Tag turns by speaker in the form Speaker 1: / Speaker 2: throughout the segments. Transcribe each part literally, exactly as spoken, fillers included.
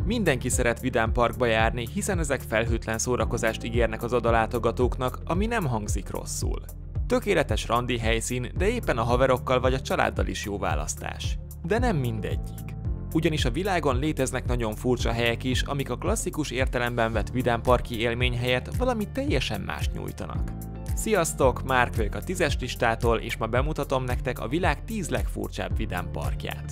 Speaker 1: Mindenki szeret vidámparkba járni, hiszen ezek felhőtlen szórakozást ígérnek az odalátogatóknak, ami nem hangzik rosszul. Tökéletes randi helyszín, de éppen a haverokkal vagy a családdal is jó választás. De nem mindegyik. Ugyanis a világon léteznek nagyon furcsa helyek is, amik a klasszikus értelemben vett vidámparki élmény helyett valami teljesen mást nyújtanak. Sziasztok, Márk vagyok a tízes listától, és ma bemutatom nektek a világ tíz legfurcsább vidámparkját.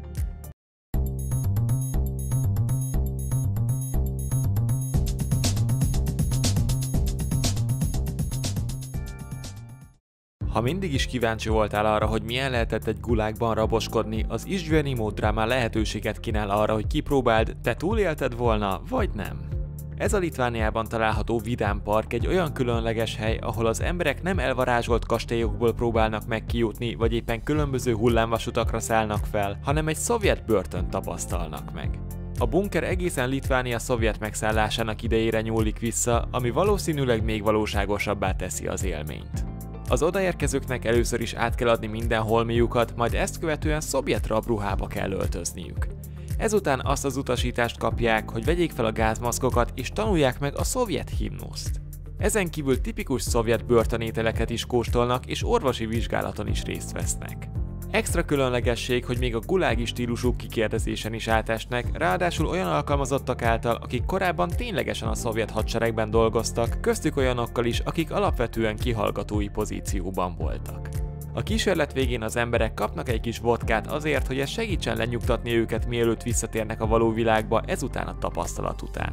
Speaker 1: Ha mindig is kíváncsi voltál arra, hogy milyen lehetett egy gulágban raboskodni, az Isztvenimo Drama lehetőséget kínál arra, hogy kipróbáld, te túlélted volna, vagy nem. Ez a Litvániában található vidámpark egy olyan különleges hely, ahol az emberek nem elvarázsolt kastélyokból próbálnak meg kijutni, vagy éppen különböző hullámvasutakra szállnak fel, hanem egy szovjet börtönt tapasztalnak meg. A bunker egészen Litvánia szovjet megszállásának idejére nyúlik vissza, ami valószínűleg még valóságosabbá teszi az élményt. Az odaérkezőknek először is át kell adni minden holmiukat, majd ezt követően szovjet rabruhába kell öltözniük. Ezután azt az utasítást kapják, hogy vegyék fel a gázmaszkokat és tanulják meg a szovjet himnuszt. Ezen kívül tipikus szovjet börtönételeket is kóstolnak, és orvosi vizsgálaton is részt vesznek. Extra különlegesség, hogy még a gulági stílusú kikérdezésen is átesnek, ráadásul olyan alkalmazottak által, akik korábban ténylegesen a szovjet hadseregben dolgoztak, köztük olyanokkal is, akik alapvetően kihallgatói pozícióban voltak. A kísérlet végén az emberek kapnak egy kis vodkát azért, hogy ez segítsen lenyugtatni őket, mielőtt visszatérnek a való világba ezután a tapasztalat után.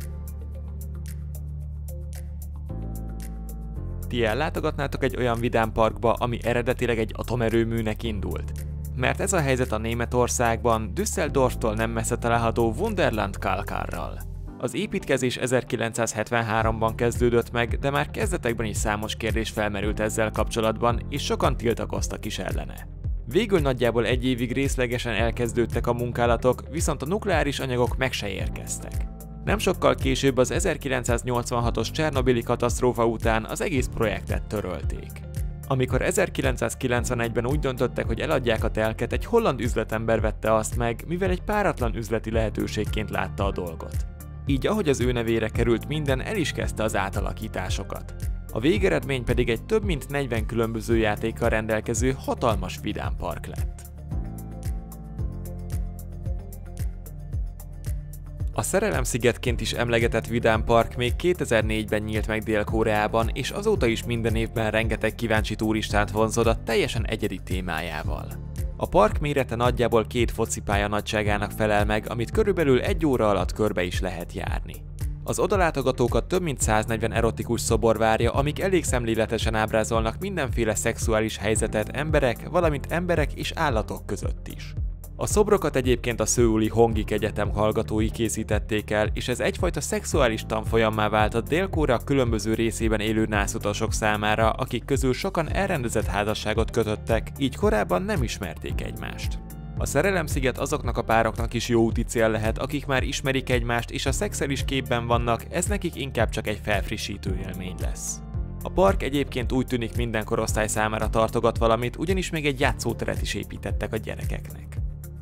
Speaker 1: Ti ellátogatnátok egy olyan vidámparkba, ami eredetileg egy atomerőműnek indult? Mert ez a helyzet a Németországban, Düsseldorftól nem messze található Wunderland Kalkarral. Az építkezés ezerkilencszázhetvenháromban kezdődött meg, de már kezdetekben is számos kérdés felmerült ezzel kapcsolatban, és sokan tiltakoztak is ellene. Végül nagyjából egy évig részlegesen elkezdődtek a munkálatok, viszont a nukleáris anyagok meg se érkeztek. Nem sokkal később az ezerkilencszáznyolcvanhatos Csernobili katasztrófa után az egész projektet törölték. Amikor ezerkilencszázkilencvenegyben úgy döntöttek, hogy eladják a telket, egy holland üzletember vette azt meg, mivel egy páratlan üzleti lehetőségként látta a dolgot. Így ahogy az ő nevére került minden, el is kezdte az átalakításokat. A végeredmény pedig egy több mint negyven különböző játékkal rendelkező hatalmas vidámpark lett. A Szerelem-szigetként is emlegetett vidámpark még kétezer-négyben nyílt meg Dél-Koreában, és azóta is minden évben rengeteg kíváncsi turistát vonzod a teljesen egyedi témájával. A park mérete nagyjából két focipálya nagyságának felel meg, amit körülbelül egy óra alatt körbe is lehet járni. Az odalátogatókat több mint száznegyven erotikus szobor várja, amik elég szemléletesen ábrázolnak mindenféle szexuális helyzetet emberek, valamint emberek és állatok között is. A szobrokat egyébként a szöuli Hongik Egyetem hallgatói készítették el, és ez egyfajta szexuális tanfolyammá vált a Dél-Korea különböző részében élő nászutasok számára, akik közül sokan elrendezett házasságot kötöttek, így korábban nem ismerték egymást. A Szerelem-sziget azoknak a pároknak is jó úti cél lehet, akik már ismerik egymást és a szexuális képben vannak, ez nekik inkább csak egy felfrissítő élmény lesz. A park egyébként úgy tűnik minden korosztály számára tartogat valamit, ugyanis még egy játszóteret is építettek a gyerekeknek.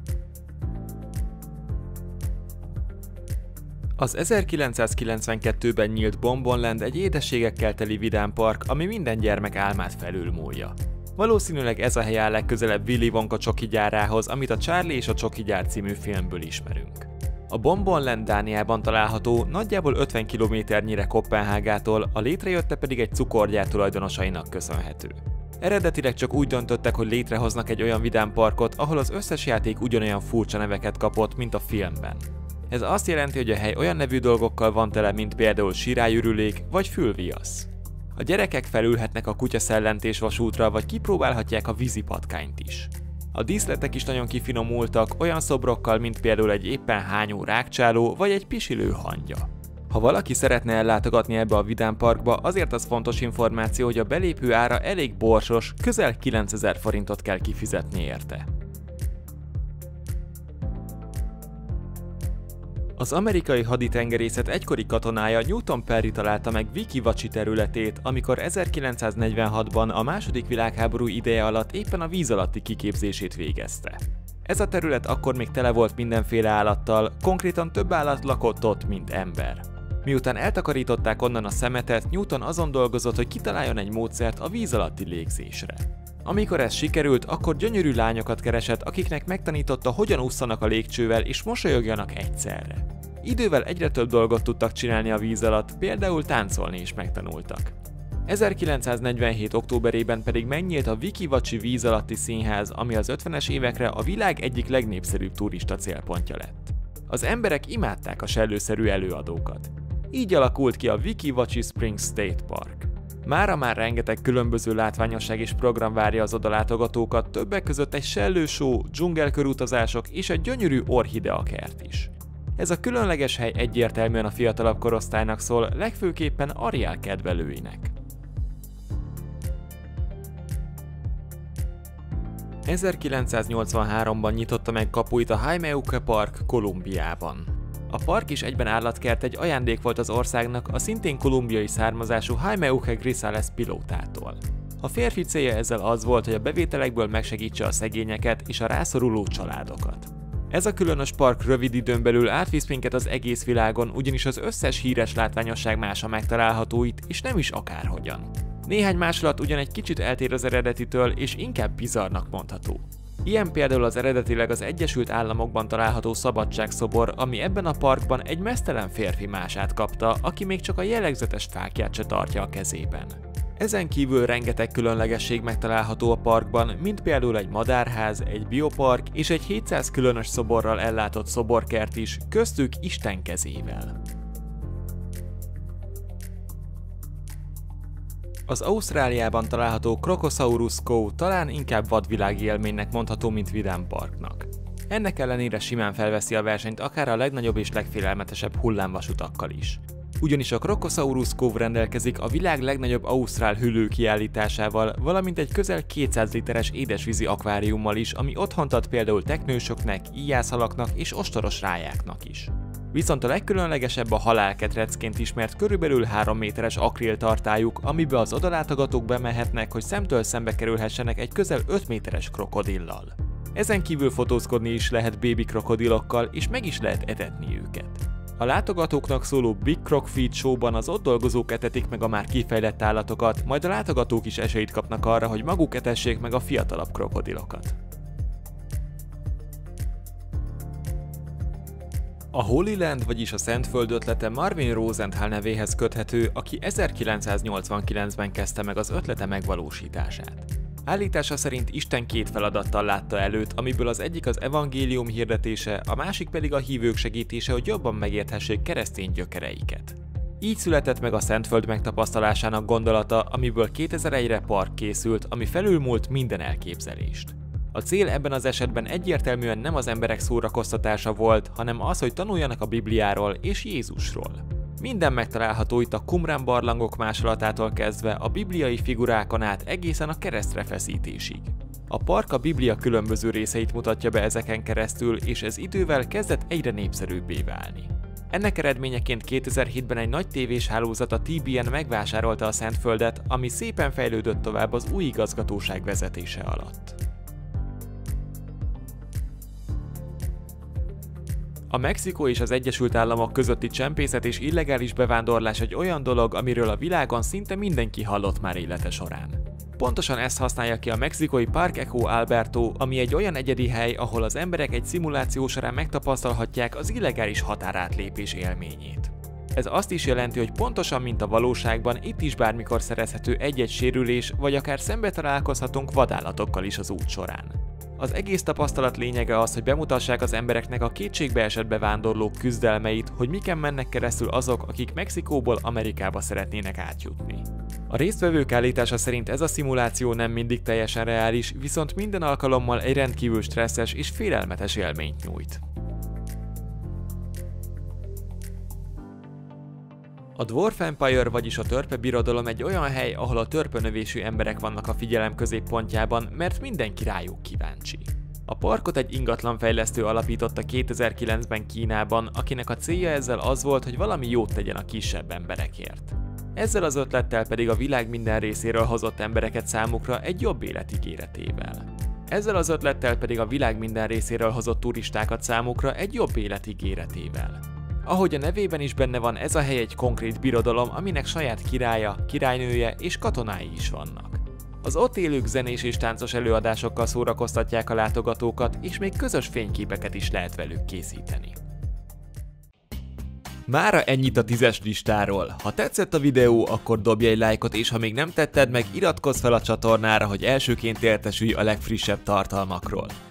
Speaker 1: Az ezerkilencszázkilencvenkettőben nyílt Bonbonland egy édességekkel teli vidámpark, ami minden gyermek álmát felülmúlja. Valószínűleg ez a hely áll legközelebb Willy Wonka csoki gyárához, amit a Charlie és a csoki gyár című filmből ismerünk. A Bonbonland Dániában található, nagyjából ötven kilométernyire Koppenhágától, a létrejötte pedig egy cukorgyár tulajdonosainak köszönhető. Eredetileg csak úgy döntöttek, hogy létrehoznak egy olyan vidámparkot, ahol az összes játék ugyanolyan furcsa neveket kapott, mint a filmben. Ez azt jelenti, hogy a hely olyan nevű dolgokkal van tele, mint például sirályürülék vagy fülviasz. A gyerekek felülhetnek a kutyaszellentés vasútra, vagy kipróbálhatják a vízipatkányt is. A díszletek is nagyon kifinomultak, olyan szobrokkal, mint például egy éppen hányó rágcsáló, vagy egy pisilő hangya. Ha valaki szeretne ellátogatni ebbe a vidámparkba, azért az fontos információ, hogy a belépő ára elég borsos, közel kilencezer forintot kell kifizetni érte. Az amerikai haditengerészet egykori katonája Newton Perry találta meg Weeki-Wachee területét, amikor ezerkilencszáznegyvenhatban a második világháború ideje alatt éppen a víz alatti kiképzését végezte. Ez a terület akkor még tele volt mindenféle állattal, konkrétan több állat lakott ott, mint ember. Miután eltakarították onnan a szemetet, Newton azon dolgozott, hogy kitaláljon egy módszert a víz alatti légzésre. Amikor ez sikerült, akkor gyönyörű lányokat keresett, akiknek megtanította, hogyan ússzanak a légcsővel és mosolyogjanak egyszerre. Idővel egyre több dolgot tudtak csinálni a víz alatt, például táncolni is megtanultak. ezerkilencszáznegyvenhét. októberében pedig megnyílt a Vikivacsi víz alatti színház, ami az ötvenes évekre a világ egyik legnépszerűbb turista célpontja lett. Az emberek imádták a sellőszerű előadókat. Így alakult ki a Vikivacsi Springs State Park. Mára már rengeteg különböző látványosság és program várja az odalátogatókat, többek között egy sellőshow, dzsungelkörutazások és egy gyönyörű orchideakert is. Ez a különleges hely egyértelműen a fiatalabb korosztálynak szól, legfőképpen Ariel kedvelőinek. ezerkilencszáznyolcvanháromban nyitotta meg kapuit a Himeauka Park Kolumbiában. A park is egyben állatkert egy ajándék volt az országnak a szintén kolumbiai származású Jaime Grisales pilótától. A férfi célja ezzel az volt, hogy a bevételekből megsegítse a szegényeket és a rászoruló családokat. Ez a különös park rövid időn belül átvisz minket az egész világon, ugyanis az összes híres látványosság mása megtalálható itt, és nem is akárhogyan. Néhány másolat ugyan egy kicsit eltér az eredetitől, és inkább bizarrnak mondható. Ilyen például az eredetileg az Egyesült Államokban található szabadságszobor, ami ebben a parkban egy meztelen férfi mását kapta, aki még csak a jellegzetes fáklyát se tartja a kezében. Ezen kívül rengeteg különlegesség megtalálható a parkban, mint például egy madárház, egy biopark és egy hétszáz különös szoborral ellátott szoborkert is, köztük Isten kezével. Az Ausztráliában található Crocosaurus Cove talán inkább vadvilági élménynek mondható, mint vidám parknak. Ennek ellenére simán felveszi a versenyt akár a legnagyobb és legfélelmetesebb hullámvasutakkal is. Ugyanis a Crocosaurus Cove rendelkezik a világ legnagyobb ausztrál hüllő kiállításával, valamint egy közel kétszáz literes édesvízi akváriummal is, ami otthont ad például teknősöknek, íjászhalaknak és ostoros rájáknak is. Viszont a legkülönlegesebb a halálketrecként ismert körülbelül három méteres akril tartályuk, amibe az odalátogatók bemehetnek, hogy szemtől szembe kerülhessenek egy közel öt méteres krokodillal. Ezen kívül fotózkodni is lehet bébi krokodilokkal, és meg is lehet etetni őket. A látogatóknak szóló Big Croc Feed Show-ban az ott dolgozók etetik meg a már kifejlett állatokat, majd a látogatók is esélyt kapnak arra, hogy maguk etessék meg a fiatalabb krokodilokat. A Holy Land, vagyis a Szentföld ötlete Marvin Rosenthal nevéhez köthető, aki ezerkilencszáznyolcvankilencben kezdte meg az ötlete megvalósítását. Állítása szerint Isten két feladattal látta előtt, amiből az egyik az evangélium hirdetése, a másik pedig a hívők segítése, hogy jobban megérthessék keresztény gyökereiket. Így született meg a Szentföld megtapasztalásának gondolata, amiből kétezer-egyre park készült, ami felülmúlt minden elképzelést. A cél ebben az esetben egyértelműen nem az emberek szórakoztatása volt, hanem az, hogy tanuljanak a Bibliáról és Jézusról. Minden megtalálható itt a Qumran barlangok másolatától kezdve a bibliai figurákon át egészen a keresztre feszítésig. A park a Biblia különböző részeit mutatja be ezeken keresztül, és ez idővel kezdett egyre népszerűbbé válni. Ennek eredményeként kétezer-hétben egy nagy tévés hálózat, a té bé en megvásárolta a Szentföldet, ami szépen fejlődött tovább az új igazgatóság vezetése alatt. A Mexikó és az Egyesült Államok közötti csempészet és illegális bevándorlás egy olyan dolog, amiről a világon szinte mindenki hallott már élete során. Pontosan ezt használja ki a mexikói Parque Eco Alberto, ami egy olyan egyedi hely, ahol az emberek egy szimuláció során megtapasztalhatják az illegális határátlépés élményét. Ez azt is jelenti, hogy pontosan mint a valóságban, itt is bármikor szerezhető egy-egy sérülés, vagy akár szembe találkozhatunk vadállatokkal is az út során. Az egész tapasztalat lényege az, hogy bemutassák az embereknek a kétségbeesett bevándorlók küzdelmeit, hogy miken mennek keresztül azok, akik Mexikóból Amerikába szeretnének átjutni. A résztvevők állítása szerint ez a szimuláció nem mindig teljesen reális, viszont minden alkalommal egy rendkívül stresszes és félelmetes élményt nyújt. A Dwarf Empire, vagyis a törpe birodalom egy olyan hely, ahol a törpönövésű emberek vannak a figyelem középpontjában, mert mindenki rájuk kíváncsi. A parkot egy ingatlanfejlesztő alapította kétezer-kilencben Kínában, akinek a célja ezzel az volt, hogy valami jót tegyen a kisebb emberekért. Ezzel az ötlettel pedig a világ minden részéről hozott embereket számukra egy jobb élet ígéretével. Ezzel az ötlettel pedig a világ minden részéről hozott turistákat számukra egy jobb élet ígéretével. Ahogy a nevében is benne van, ez a hely egy konkrét birodalom, aminek saját királya, királynője és katonái is vannak. Az ott élők zenés és táncos előadásokkal szórakoztatják a látogatókat, és még közös fényképeket is lehet velük készíteni. Mára ennyit a tízes listáról. Ha tetszett a videó, akkor dobj egy lájkot, és ha még nem tetted meg, iratkozz fel a csatornára, hogy elsőként értesülj a legfrissebb tartalmakról.